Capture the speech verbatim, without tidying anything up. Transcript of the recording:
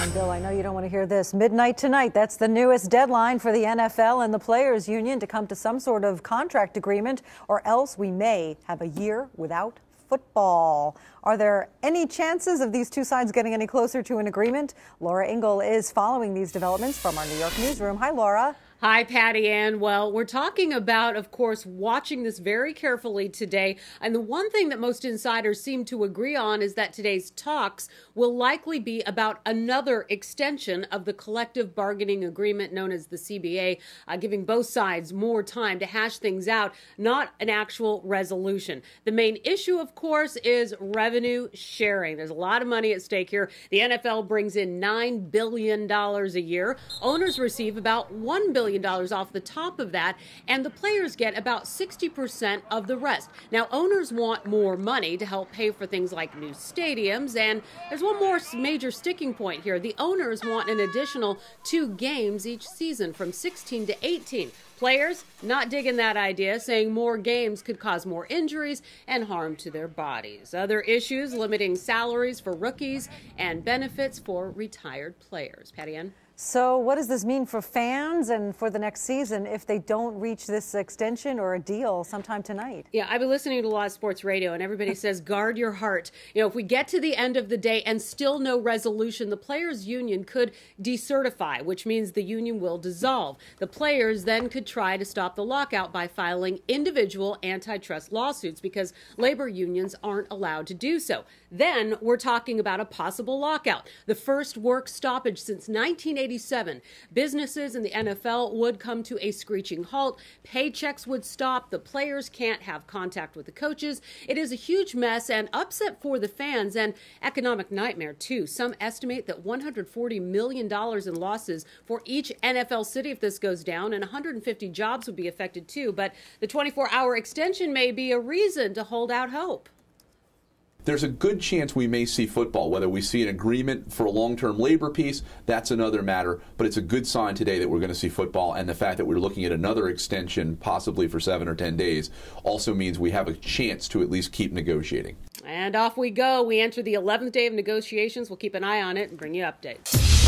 Bill, I know you don't want to hear this. Midnight tonight, that's the newest deadline for the N F L and the Players Union to come to some sort of contract agreement, or else we may have a year without football. Are there any chances of these two sides getting any closer to an agreement? Laura Ingle is following these developments from our New York newsroom. Hi, Laura. Hi, Patti Ann. Well, we're talking about, of course, watching this very carefully today. And the one thing that most insiders seem to agree on is that today's talks will likely be about another extension of the collective bargaining agreement known as the C B A, uh, giving both sides more time to hash things out, not an actual resolution. The main issue, of course, is revenue sharing. There's a lot of money at stake here. The N F L brings in nine billion dollars a year. Owners receive about one billion dollars off the top of that, and the players get about sixty percent of the rest. Now, owners want more money to help pay for things like new stadiums, and there's one more major sticking point here. The owners want an additional two games each season, from sixteen to eighteen. Players not digging that idea, saying more games could cause more injuries and harm to their bodies. Other issues limiting salaries for rookies and benefits for retired players. Patti Ann? So what does this mean for fans and for the next season if they don't reach this extension or a deal sometime tonight? Yeah, I've been listening to a lot of sports radio, and everybody says, guard your heart. You know, if we get to the end of the day and still no resolution, the players' union could decertify, which means the union will dissolve. The players then could try to stop the lockout by filing individual antitrust lawsuits because labor unions aren't allowed to do so. Then we're talking about a possible lockout, the first work stoppage since nineteen eighty-seven. Businesses in the N F L would come to a screeching halt. Paychecks would stop. The players can't have contact with the coaches. It is a huge mess and upset for the fans, and economic nightmare, too. Some estimate that one hundred forty million dollars in losses for each N F L city if this goes down, and one hundred fifty jobs would be affected, too. But the twenty-four hour extension may be a reason to hold out hope. There's a good chance we may see football. Whether we see an agreement for a long-term labor piece, that's another matter. But it's a good sign today that we're going to see football, and the fact that we're looking at another extension, possibly for seven or ten days, also means we have a chance to at least keep negotiating. And off we go. We enter the eleventh day of negotiations. We'll keep an eye on it and bring you updates.